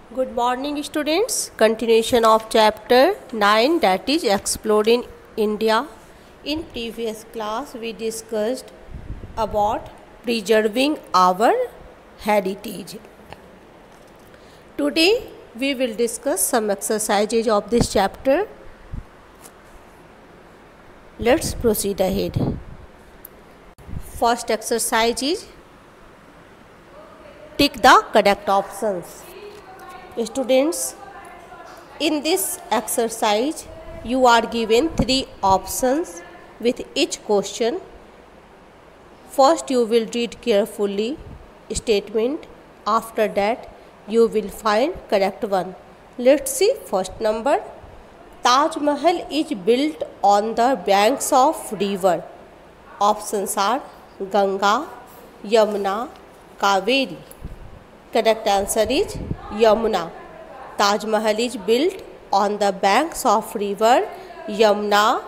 Good morning students. Continuation of chapter 9, that is Exploring India. In previous class we discussed about preserving our heritage. Today we will discuss some exercises of this chapter. Let's proceed ahead. First exercise is tick the correct options. Students, in this exercise you are given 3 options with each question. First you will read carefully statement, after that you will find correct one. Let's see first number. Taj Mahal is built on the banks of river. Options are Ganga, Yamuna, Kaveri. Correct answer is Yamuna. Taj Mahal is built on the banks of river Yamuna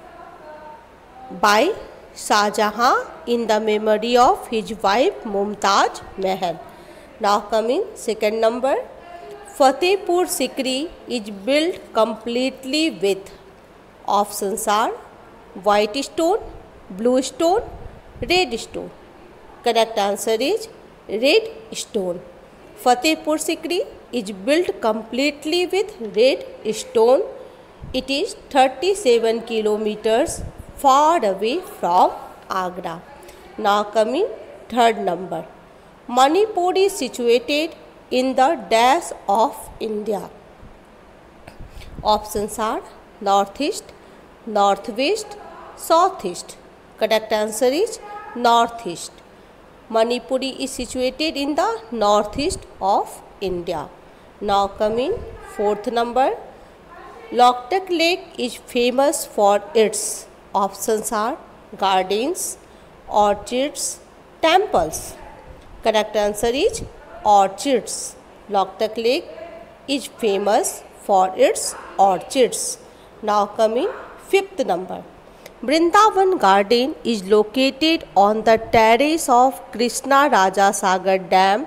by Shah Jahan in the memory of his wife Mumtaz Mahal. Now coming second number. Fatehpur Sikri is built completely with. Options are white stone, blue stone, red stone. Correct answer is red stone. Fatehpur Sikri is built completely with red stone. It is 37 kilometers far away from Agra. Now coming third number. Manipur is situated in the dash of India. Options are northeast, northwest, southeast. Correct answer is northeast. Manipuri is situated in the northeast of India. Now coming fourth number. Loktak Lake is famous for its. Options are gardens, orchards, temples. Correct answer is orchards. Loktak Lake is famous for its orchards. Now coming fifth number. Vrindavan Garden is located on the terrace of Krishna Raja Sagar Dam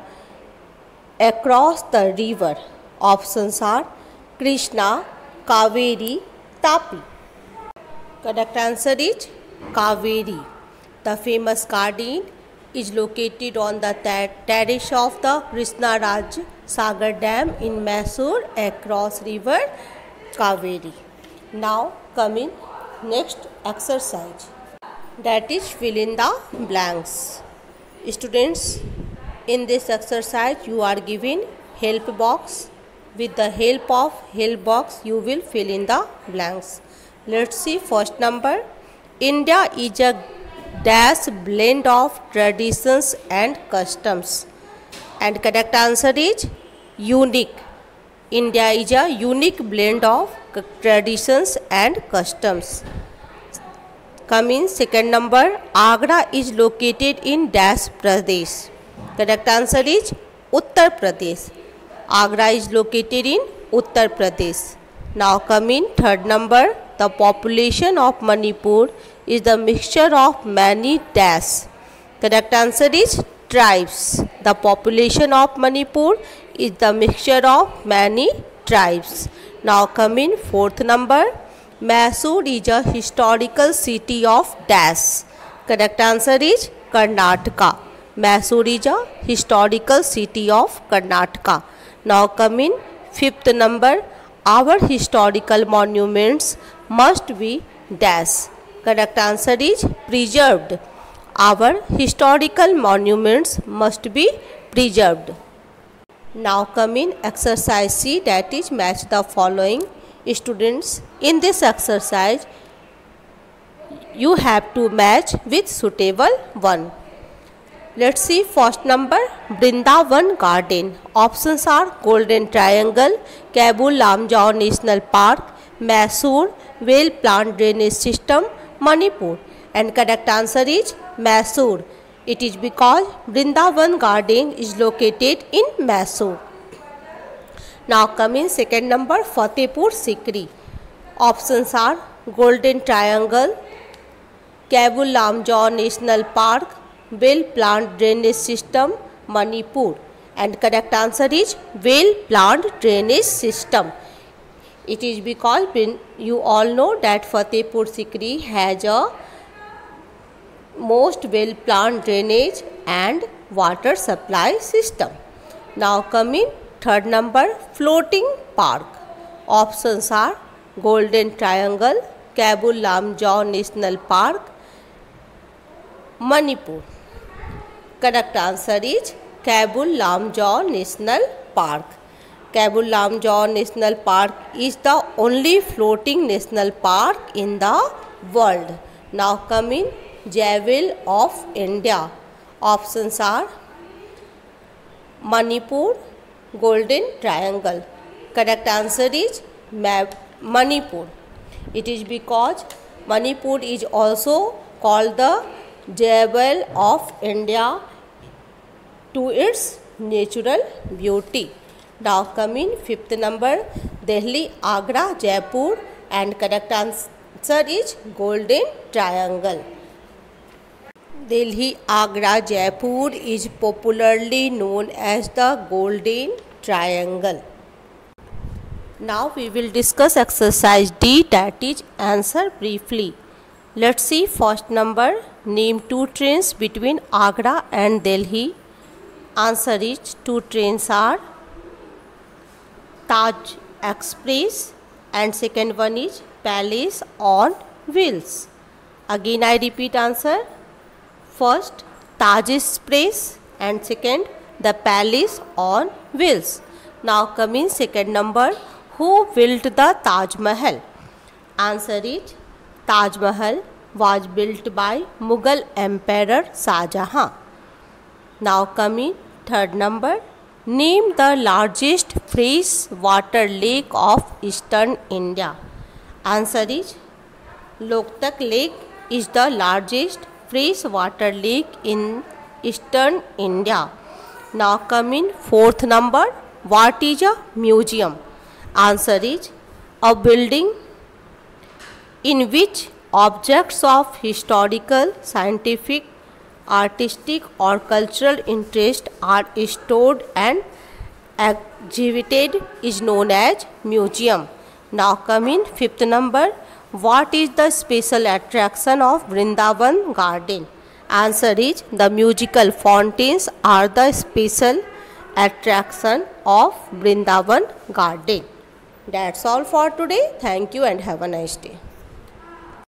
across the river. Options are Krishna, Kaveri, Tapi. Correct answer is Kaveri. The famous garden is located on the terrace of the Krishna Raj Sagar Dam in Mysore across river Kaveri. Now coming next exercise, that is fill in the blanks. Students, in this exercise you are given help box. With the help of help box you will fill in the blanks. Let's see first number. India is a dash blend of traditions and customs, and correct answer is unique. India is a unique blend of traditions and customs. Coming second number. Agra is located in Dash Pradesh. Correct answer is Uttar Pradesh. Agra is located in Uttar Pradesh. Now coming third number. The population of Manipur is the mixture of many dash. Correct answer is tribes. The population of Manipur is the mixture of many tribes. Now coming fourth number. Mysore is a historical city of dash. Correct answer is Karnataka. Mysore is a historical city of Karnataka. Now coming fifth number. Our historical monuments must be dash. Correct answer is preserved. Our historical monuments must be preserved. Now coming exercise C, that is match the following. Students, in this exercise you have to match with suitable one. Let's see first number. Vrindavan Garden. Options are Golden Triangle, Kabul Lamjao National Park, Mysore, Well Plant Drainage System, Manipur. And correct answer is Mysore. It is because Vrindavan Garden is located in Mysore. Now coming second number. Fatehpur Sikri. Options are Golden Triangle, Kabul Lamjao National Park, Well Plant Drainage System, Manipur. and correct answer is well planned drainage system. It is because you all know that Fatehpur Sikri has a most well planned drainage and water supply system. Now coming third number, floating park. Options are Golden Triangle, Kabul Lamjau National Park, Manipur. Correct answer is Kabul Lamjau National Park. Kabul Lamjau National Park is the only floating national park in the world. Now coming Jewel of India. Options are Manipur, Golden Triangle. Correct answer is Manipur. It is because Manipur is also called the Jewel of India to its natural beauty. Now coming fifth number, Delhi, Agra, Jaipur, and correct answer is Golden Triangle. Delhi, Agra, Jaipur is popularly known as the Golden Triangle. Now we will discuss exercise D, that is answer briefly. Let's see first number, name two trains between Agra and Delhi. Answer is two trains are Taj Express and second one is Palace on Wheels. Again I repeat answer. First Taj Express and second the Palace on Wheels. Now coming second number, who built the Taj Mahal? Answer is Taj Mahal was built by Mughal Emperor Shah Jahan. Now coming third number, name the largest freshwater lake of Eastern India. Answer is Loktak Lake is the largest freshwater lake in Eastern India. Now coming fourth number, what is a museum? Answer is a building in which objects of historical, scientific, artistic or cultural interest are stored and exhibited is known as museum. Now coming fifth number, what is the special attraction of Vrindavan garden? Answer is the musical fountains are the special attraction of Vrindavan garden. That's all for today. Thank you and have a nice day.